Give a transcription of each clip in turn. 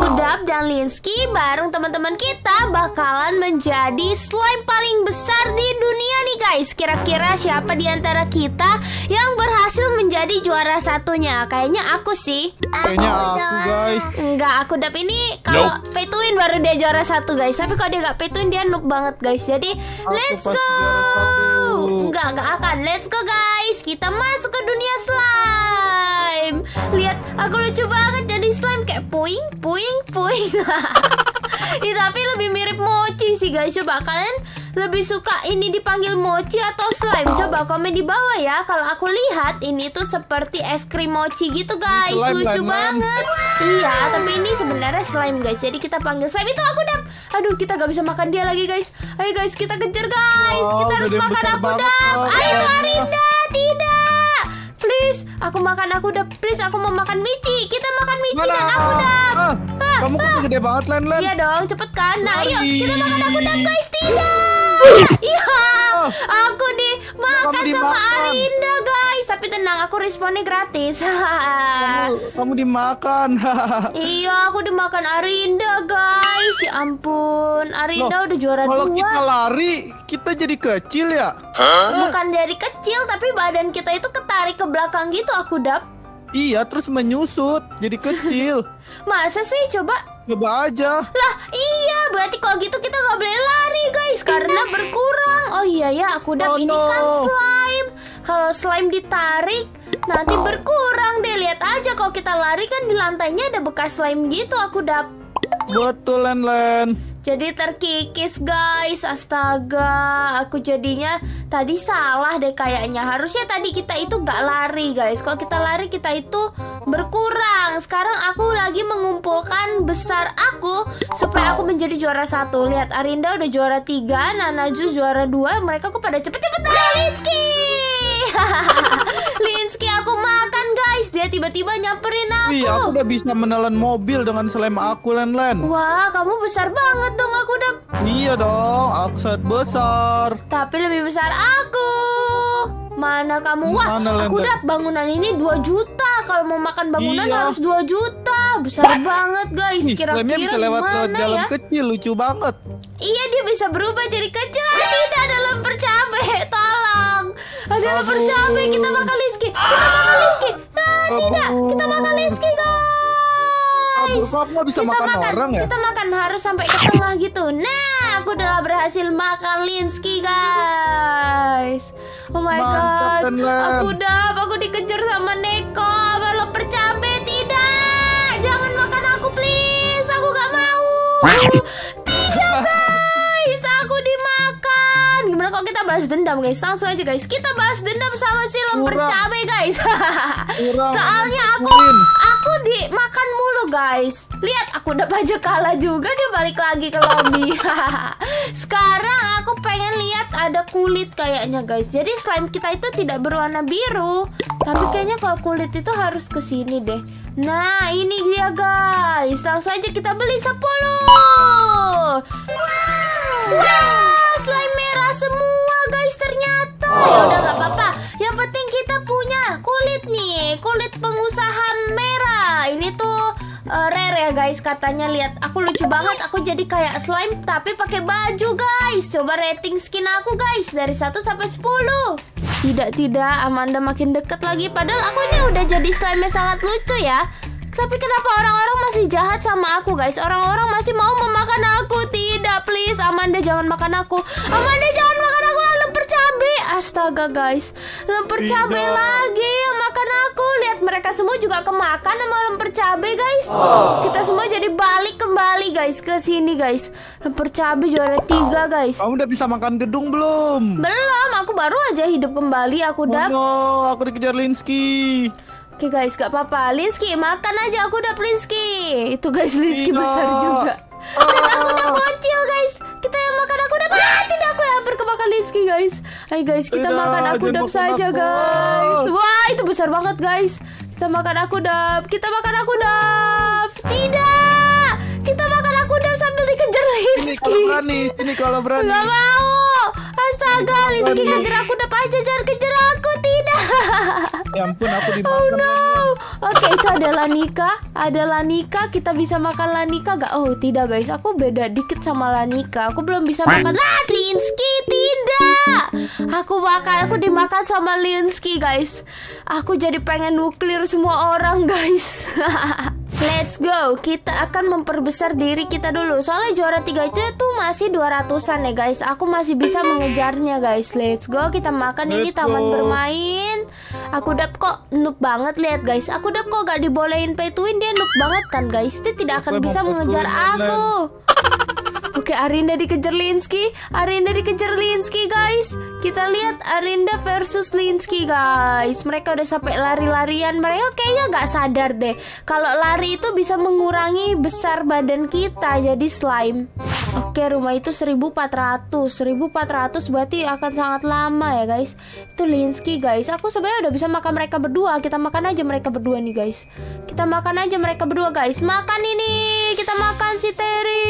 Dap dan Linsky bareng teman-teman kita bakalan menjadi slime paling besar di dunia nih guys. Kira-kira siapa di antara kita yang berhasil menjadi juara satunya? Kayaknya aku sih. Kayaknya aku guys. Enggak, aku Dap ini kalau pay to win baru dia juara satu guys. Tapi kalau dia gak pay to win dia noob banget guys. Jadi let's go. Enggak akan. Let's go guys. Kita masuk ke dunia slime. Lihat, aku lucu banget jadi slime kayak puing. Ya, tapi lebih mirip mochi sih guys. Coba kalian lebih suka ini dipanggil mochi atau slime? Coba komen di bawah ya. Kalau aku lihat ini tuh seperti es krim mochi gitu guys. Lucu banget. Iya, tapi ini sebenarnya slime guys. Jadi kita panggil slime. Itu aku Dap. Aduh, kita gak bisa makan dia lagi guys. Ayo guys, kita kejar guys. Kita harus makan aku Dap. Ayo Arinda, tidak. Please, aku makan aku Dap. Please, aku mau makan Michi. Kita makan Michi dan aku Dap. Kamu kok gede banget Len. Iya dong, cepet kan. Nah, ayo kita makan aku Dap guys. Tidak. Iya, aku dimakan sama Arinda guys. Tapi tenang, aku responnya gratis. Kamu dimakan. Iya, aku dimakan Arinda guys. Ya ampun, Arinda udah juara 2. Kalau kita lari, kita jadi kecil ya? Bukan dari kecil, tapi badan kita itu ketarik ke belakang gitu aku Dap. Iya, terus menyusut jadi kecil. Masa sih? Coba aja. lah, iya, berarti kalau gitu kita nggak boleh lari guys, karena berkurang. Oh iya ya, aku Dap, ini kan slime. Kalau slime ditarik nanti berkurang deh. Lihat aja kalau kita lari kan di lantainya ada bekas slime gitu aku Dap. Betul Len. Jadi terkikis guys. Astaga, aku jadinya tadi salah deh kayaknya. Harusnya tadi kita itu gak lari guys. Kalau kita lari kita itu berkurang. Sekarang aku lagi mengumpulkan besar aku supaya aku menjadi juara 1. Lihat, Arinda udah juara 3, Nanaju juara 2. Mereka kok pada cepet-cepet. Linsky Linsky aku makan guys. Dia tiba-tiba nyamperin aku. Iya, aku udah bisa menelan mobil dengan slime aku Len. Wah, kamu besar banget dong aku Dap. Iya dong, aku sangat besar. Tapi lebih besar aku. Mana kamu? Wah, aku Dap, bangunan ini 2 juta. Kalau mau makan bangunan harus 2 juta. Besar banget guys. Kira-kira bisa lewat jalan ya? kecil, lucu banget. Iya, dia bisa berubah jadi kecil. Tidak ada lemper cabai. Tolong. Ada lemper cabai. Kita makan Linsky. Tidak, kita makan Linsky guys. Kok nggak bisa makan orang ya? Kita makan harus sampai ke tengah gitu. Nah, aku udah berhasil makan Linsky guys. Oh my god. Aku dikejar sama Neko, sama lemper cabe. Tidak, jangan makan aku please. Aku gak mau. Tidak guys, aku dimakan. Gimana kalau kita balas dendam guys? Langsung aja guys, kita balas dendam sama si lemper cabe guys. Soalnya aku dimakan mulu guys. Lihat, aku udah aja kalah juga, dia balik lagi ke lobby. Sekarang aku pengen lihat ada kulit kayaknya guys. Jadi slime kita itu tidak berwarna biru, tapi kayaknya kalau kulit itu harus ke sini deh. Nah, ini dia guys. Langsung aja kita beli 10. Wow, slime merah semua guys ternyata. Ya udah nggak apa-apa. Yang penting kita punya kulit nih, kulit pengusaha merah. Ini tuh rare ya guys katanya. Lihat, aku lucu banget. Aku jadi kayak slime tapi pakai baju guys. Coba rating skin aku guys dari 1 sampai 10. Tidak, Amanda makin deket lagi. Padahal aku ini udah jadi slime sangat lucu ya. Tapi kenapa orang-orang masih jahat sama aku guys? Orang-orang masih mau memakan aku. Tidak, please Amanda jangan makan aku. Amanda jangan makan aku, lemper cabe. Astaga guys, lemper cabe lagi yang makan aku. Lihat, mereka semua juga kemakan sama lemper cabe guys. Kita semua jadi balik kembali guys ke sini guys. Lemper cabe juara 3 guys. Kamu udah bisa makan gedung belum? Belum, aku baru aja hidup kembali. Aku Dap. Aku dikejar Linsky. Oke guys, gak apa-apa. Linsky, makan aja. Aku udah Linsky. Itu guys, Linsky besar juga. Dan aku udah bocil guys. Kita yang makan aku udah. Tidak, aku yang hampir kemakan Linsky guys. Ayo guys, kita makan aku Dap saja guys. Wah, itu besar banget guys. Kita makan aku Dap. Tidak, kita makan aku Dap sambil dikejar Linsky. Sini kalau berani. Gak mau. Astaga, Linsky kejar aku Dap aja. Jangan kejar aku. Tidak. Ya ampun, aku Oh dimakan. no. Oke, itu ada Lanika. Ada Lanika. Kita bisa makan Lanika gak? Oh tidak guys, aku beda dikit sama Lanika. Aku belum bisa makan Linsky. Tidak. Aku dimakan sama Linsky guys. Aku jadi pengen nuklir semua orang guys. Let's go. Kita akan memperbesar diri kita dulu. Soalnya juara 3 itu tuh masih 200-an ya guys. Aku masih bisa mengejarnya guys. Let's go. Kita makan ini taman bermain. Aku dap kok noob banget, lihat guys. Aku dap kok gak dibolehin pay to win. Dia noob banget kan guys. Dia tidak akan bisa mengejar aku. Oke, Arinda dikejar Linsky. Arinda dikejar Linsky guys. Kita lihat Arinda versus Linsky guys. Mereka udah sampai lari-larian. Mereka kayaknya gak sadar deh kalau lari itu bisa mengurangi besar badan kita jadi slime. Oke, rumah itu 1400. 1400 berarti akan sangat lama ya guys. Itu Linsky guys. Aku sebenarnya udah bisa makan mereka berdua. Kita makan aja mereka berdua nih guys. Kita makan aja mereka berdua guys. Makan ini. Kita makan si Terry.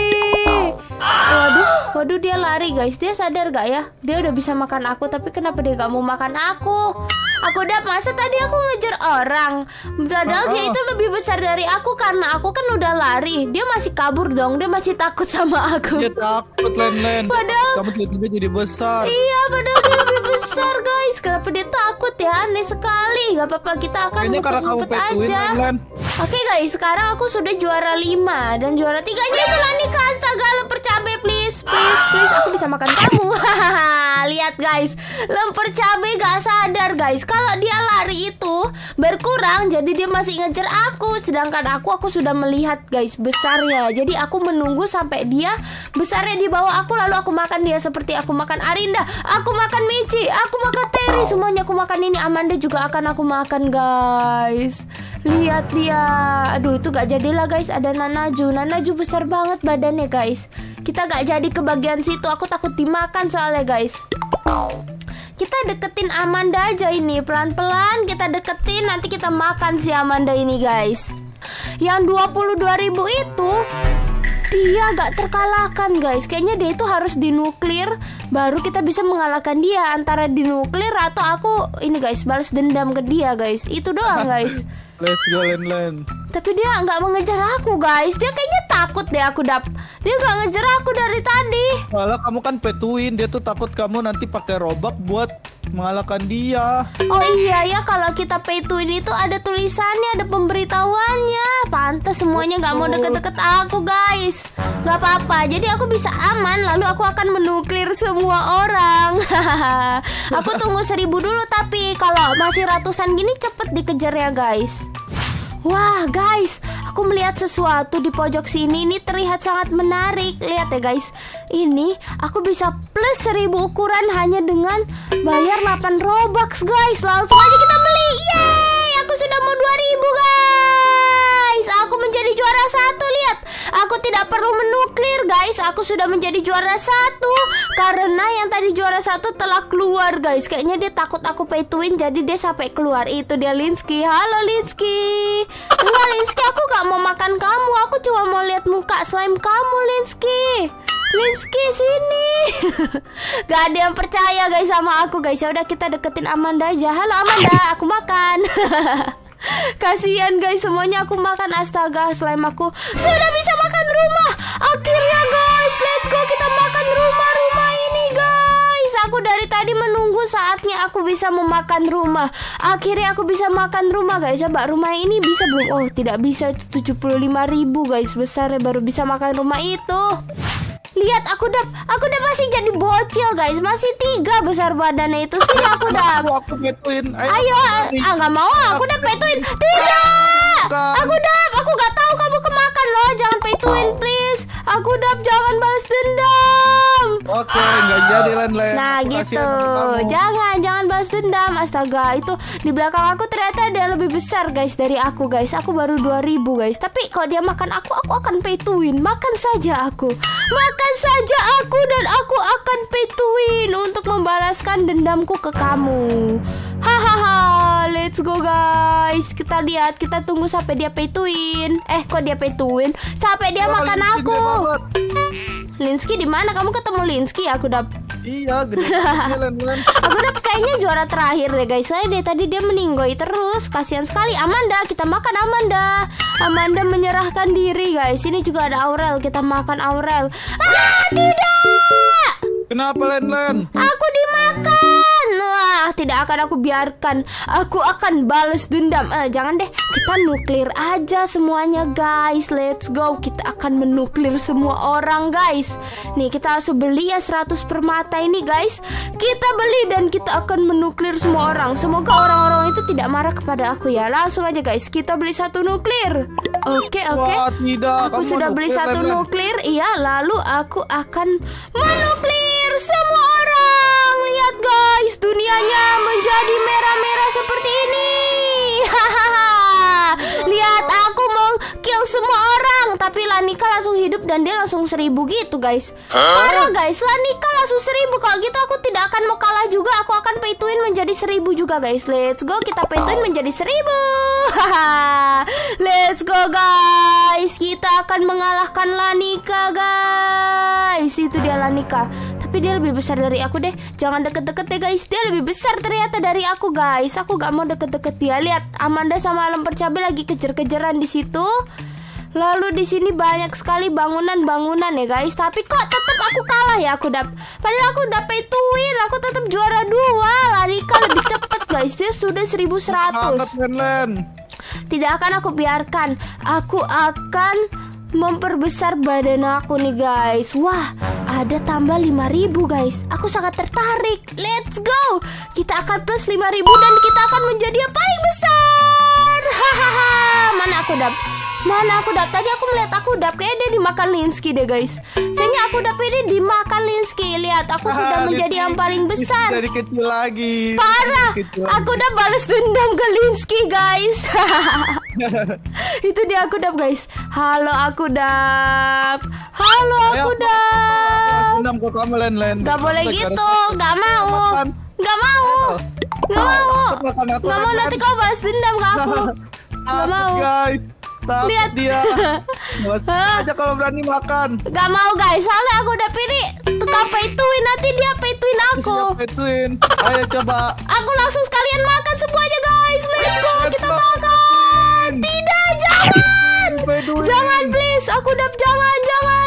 Waduh dia lari guys. Dia sadar gak ya? Dia udah bisa makan aku, tapi kenapa dia gak mau makan aku? Aku udah masa tadi aku ngejar orang. Padahal dia itu lebih besar dari aku karena aku kan udah lari. Dia masih kabur dong. Dia masih takut sama aku. Dia takut Len. Padahal kamu tiba-tiba jadi besar. Iya, padahal dia lebih besar guys. Kenapa dia takut ya? Aneh sekali. Gak apa-apa, kita akan ngumpet-ngumpet aja. Oke guys, sekarang aku sudah juara 5 dan juara 3-nya itu Lanika. Astaga, lemper cabe please. Aku bisa makan kamu. Lihat guys, lemper cabe gak sadar guys. Kalau dia lari itu berkurang, jadi dia masih ngejar aku. Sedangkan aku sudah melihat guys besarnya. Jadi aku menunggu sampai dia besarnya di bawah aku, lalu aku makan dia seperti aku makan Arinda. Aku makan Michi, aku makan Terry, semuanya aku makan ini. Amanda juga akan aku makan guys. Lihat dia. Aduh, itu gak jadilah guys. Ada Nanaju. Nanaju besar banget badannya guys. Kita gak jadi ke bagian situ. Aku takut dimakan soalnya guys. Kita deketin Amanda aja ini. Pelan-pelan kita deketin. Nanti kita makan si Amanda ini guys. Yang 22.000 itu dia gak terkalahkan guys. Kayaknya dia itu harus dinuklir baru kita bisa mengalahkan dia. Antara dinuklir atau aku ini guys balas dendam ke dia guys. Itu doang guys. Let's go Len. Tapi dia nggak mengejar aku guys. Dia kayaknya takut deh aku dap. Dia nggak ngejar aku dari tadi. Soalnya kamu kan petuin. Dia tuh takut kamu nanti pakai robak buat mengalahkan dia. Oh iya ya, kalau kita pay to win itu ada tulisannya, ada pemberitahuannya. Pantes semuanya nggak mau deket-deket aku guys. Nggak apa-apa, jadi aku bisa aman. Lalu aku akan menuklir semua orang. Aku tunggu 1000 dulu. Tapi kalau masih ratusan gini cepet dikejar ya guys. Wah guys, aku melihat sesuatu di pojok sini. Ini terlihat sangat menarik. Lihat ya guys, ini aku bisa plus 1000 ukuran hanya dengan bayar 8 Robux guys. Langsung aja kita beli. Yeay, aku sudah mau 2000 guys. Aku menjadi juara 1. Lihat, aku tidak perlu menuklir guys. Aku sudah menjadi juara 1 karena yang tadi juara 1 telah keluar guys. Kayaknya dia takut aku pay to win, jadi dia sampai keluar. Itu dia Linsky. Halo Linsky. Enggak Linsky, aku gak mau makan kamu. Aku cuma mau lihat muka slime kamu Linsky. Linsky sini. Gak ada yang percaya guys sama aku guys. Ya udah kita deketin Amanda aja. Halo Amanda, aku makan. Kasihan guys, semuanya aku makan. Astaga, slime aku sudah bisa makan rumah. Akhirnya guys, let's go, kita makan rumah ini guys. Aku dari tadi menunggu saatnya aku bisa memakan rumah. Akhirnya aku bisa makan rumah guys. Coba rumah ini bisa belum? Oh tidak bisa, itu 75.000 guys. Besarnya baru bisa makan rumah itu. Lihat aku udah masih jadi bocil guys. Masih 3 besar badannya itu. Sini aku udah. Aku petuin. Ayo, nggak mau. Aku udah petuin. Tidak. Aku nggak tahu kamu kemakan loh. Jangan petuin please. Aku udah jangan balas dendam. Oke, nggak jadi Len. Nah gitu. Jangan balas dendam. Astaga, itu di belakang aku ternyata ada yang lebih besar guys dari aku guys. Aku baru 2000 guys. Tapi kalau dia makan aku akan pay to win. Makan saja aku dan aku akan pay to win untuk membalaskan dendamku ke kamu. Hahaha, let's go guys. Kita lihat, kita tunggu sampai dia pay to win. Kok dia pay to win? Sampai dia makan aku. Linsky di mana? Kamu ketemu Linsky? Aku udah. Iya, gede banget Len. Aku udah kayaknya juara terakhir deh guys. Soalnya dari tadi dia meninggoy terus. Kasihan sekali. Amanda, kita makan Amanda. Amanda menyerahkan diri guys. Ini juga ada Aurel. Kita makan Aurel. Ah, tidak. Kenapa Len? Aku dimakan. Wah, tidak akan aku biarkan. Aku akan balas dendam. Jangan deh. Kita nuklir aja semuanya guys. Let's go. Kita akan menuklir semua orang guys. Nih, kita langsung beli ya 100 permata ini guys. Kita beli dan kita akan menuklir semua orang. Semoga orang-orang itu tidak marah kepada aku ya. Langsung aja guys. Kita beli 1 nuklir. Oke. Wah, tidak. Aku Kamu sudah beli 1 Len. nuklir. Iya, lalu aku akan menuklir semua orang. Lihat guys, dunianya menjadi merah-merah seperti ini. Hahaha. Lihat, aku mau kill semua orang. Tapi Lanika langsung hidup dan dia langsung 1000 gitu guys. Parah guys, Lanika langsung 1000. Kalau gitu aku tidak akan mau kalah juga. Aku akan pay to win menjadi 1000 juga guys. Let's go, kita pay to win menjadi 1000. Let's go guys. Kita akan mengalahkan Lanika guys. Itu dia Lanika. Tapi dia lebih besar dari aku deh. Jangan deket-deket deh guys. Dia lebih besar ternyata dari aku guys. Aku gak mau deket-deket dia. Lihat, Amanda sama Lemper Cabai lagi kejar-kejaran di situ. Lalu di sini banyak sekali bangunan-bangunan ya guys. Tapi kok tetap aku kalah ya padahal aku udah pay to win. Aku tetap juara 2. Lanika lebih cepat guys. Dia sudah 1100. Len. Tidak akan aku biarkan. Aku akan memperbesar badan aku nih guys. Wah, ada tambah 5000 guys. Aku sangat tertarik. Let's go. Kita akan plus 5000 dan kita akan menjadi yang paling besar. Hahaha. Mana aku dap? Tadi aku melihat aku dap. Kayaknya dia dimakan Linsky deh guys. Kayaknya aku dap ini dimakan Linsky. Lihat, aku sudah menjadi yang paling besar. Dari kecil lagi. Parah. Aku udah balas dendam ke Linsky guys. Itu dia aku dap guys. Halo aku dap. Halo aku dap. Dendam ke kamu Len. Gak boleh gitu. Gak mau. Gak mau. Gak mau. Gak mau, nanti kau balas dendam ke aku. Gak mau guys. Lihat dia. Aja kalau berani makan. Gak mau guys. Soalnya aku udah pilih tukang pay to win. Nanti dia pay to win aku. Ayo coba. Aku langsung sekalian makan semuanya guys. Let's go, kita makan. Tidak, jangan. Jangan please. Aku udah jangan.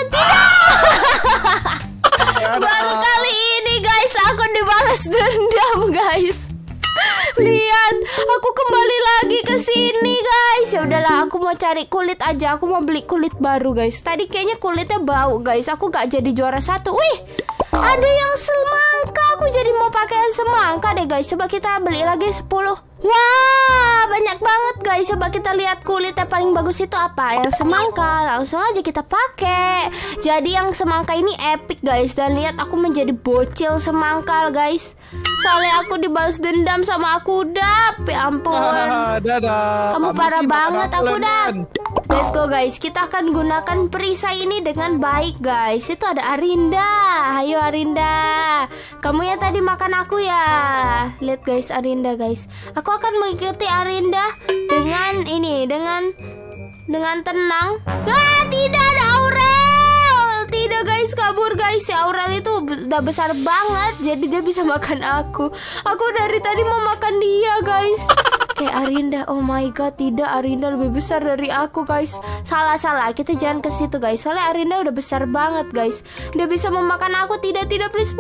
Tidak. Baru kali ini guys aku dibalas dendam guys. Lihat, aku kembali lagi ke sini guys. Ya udahlah, aku mau cari kulit aja. Aku mau beli kulit baru guys. Tadi kayaknya kulitnya bau guys. Aku gak jadi juara 1. Wih, ada yang semangka. Aku jadi mau pakai yang semangka deh guys. Coba kita beli lagi 10. Wah, banyak banget guys. Coba kita lihat kulit yang paling bagus itu apa. Yang semangka. Langsung aja kita pakai. Jadi yang semangka ini epic guys. Dan lihat, aku menjadi bocil semangka guys. Soalnya aku dibalas dendam sama aku dap. Ya ampun. Dadah. Kamu parah banget aku dap. Let's go guys. Kita akan gunakan perisai ini dengan baik guys. Itu ada Arinda. Ayo Arinda. Kamu yang tadi makan aku ya. Lihat guys, Arinda guys. Aku akan mengikuti Arinda dengan ini, dengan tenang. Ah, tidak ada Aurel. Tidak guys, kabur guys. Si Aurel itu udah besar banget, jadi dia bisa makan aku. Aku dari tadi mau makan dia guys. Kayak Arinda, oh my god, tidak, Arinda lebih besar dari aku guys. Salah, kita jangan ke situ guys. Soalnya Arinda udah besar banget guys. Dia bisa memakan aku. Tidak, please.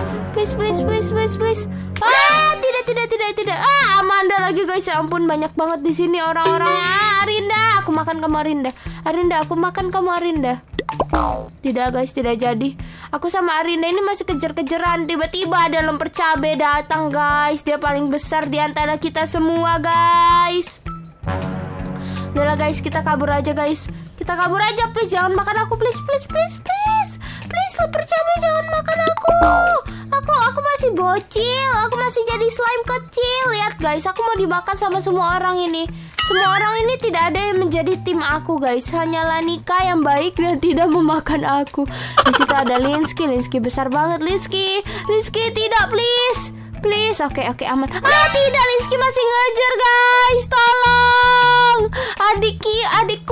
Ah, tidak. Ah, Amanda lagi guys. Ya ampun, banyak banget di sini orang-orangnya. Ah, Arinda, aku makan kamu Arinda. Arinda, aku makan kamu Arinda. Tidak guys, tidak jadi. Aku sama Arinda ini masih kejar-kejaran. Tiba-tiba ada Lemper Cabai datang guys. Dia paling besar di antara kita semua guys. Udah guys, kita kabur aja guys. Kita kabur aja, please. Jangan makan aku, please. Please, Lemper Cabai, jangan makan aku. Aku masih bocil. Aku masih jadi slime kecil. Lihat guys, aku mau dimakan sama semua orang ini. Semua orang ini tidak ada yang menjadi tim aku guys. Hanya Lanika yang baik dan tidak memakan aku. Di situ ada Linsky besar banget. Linsky tidak, please. Oke, aman. Ah, tidak, Linsky masih ngejar guys. Tolong. Adikku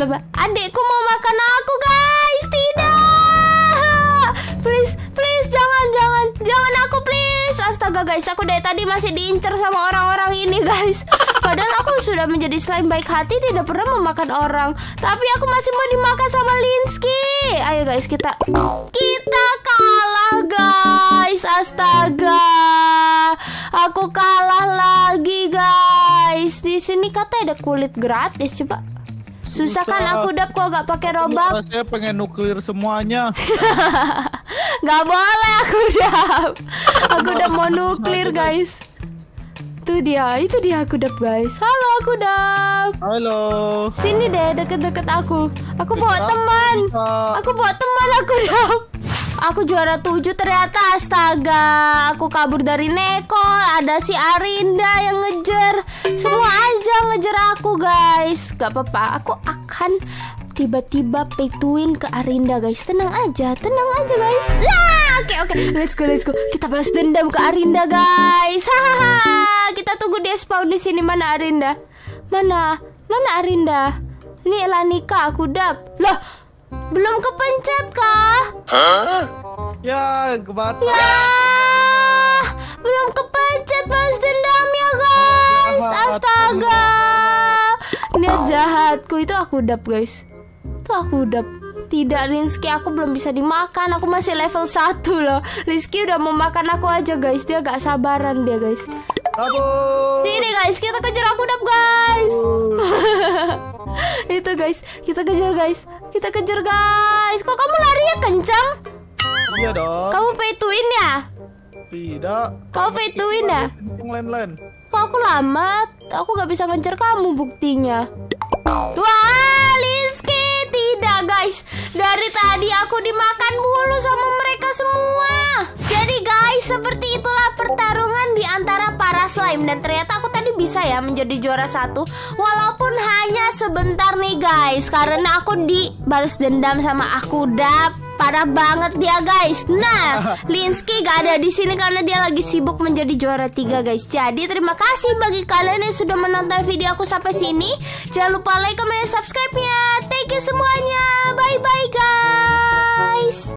mau makan aku guys. Tidak. Please, jangan guys, aku dari tadi masih diincar sama orang-orang ini guys. Padahal aku sudah menjadi slime baik hati, tidak pernah memakan orang. Tapi aku masih mau dimakan sama Linsky. Ayo guys, kita kalah guys. Astaga, aku kalah lagi guys. Di sini katanya ada kulit gratis, coba. Susah kan aku dap kok gak pakai robak. Saya pengen nuklir semuanya. Gak boleh aku dap. Aku udah mau nuklir guys. Itu dia aku dap guys. Halo aku dap. Halo. Sini deh deket-deket aku. Aku bawa teman. Aku bawa teman aku dap. Aku juara 7 ternyata, astaga. Aku kabur dari Neko. Ada si Arinda yang ngejar. Semua aja ngejar aku guys. Gak apa-apa, aku akan tiba-tiba pay to win ke Arinda guys. Tenang aja guys. Oke, let's go. Kita balas dendam ke Arinda guys. Hahaha. Kita tunggu dia spawn di sini. Mana Arinda? Mana Arinda? Ini Elanika aku dap. Loh, belum kepencet kah? Ya, kebatas. Ya, belum kepencet balas dendam ya guys. Astaga, niat jahatku itu aku dap guys. Itu aku dap. Tidak Linsky, aku belum bisa dimakan. Aku masih level 1 loh. Linsky udah mau makan aku aja guys. Dia gak sabaran dia guys. Sini guys, kita kejar aku dap guys. Itu guys, kita kejar guys. Kok kamu larinya kencang? Iya dong. Kamu pay to win ya? Tidak. Kamu pay to win ya? Lain-lain. Kok aku lambat? Aku gak bisa ngejar kamu buktinya. Wah, Linsky, tidak guys. Dari tadi aku dimakan mulu sama mereka semua. Jadi guys, seperti itulah pertarungan di antara para slime. Dan ternyata aku tadi bisa ya menjadi juara 1. Walaupun hanya sebentar nih guys, karena aku dibalas dendam sama aku dap. Parah banget dia guys. Nah, Linsky gak ada di sini karena dia lagi sibuk menjadi juara 3 guys. Jadi terima kasih bagi kalian yang sudah menonton video aku sampai sini. Jangan lupa like, comment, dan subscribe-nya. Thank you semuanya. Bye bye guys.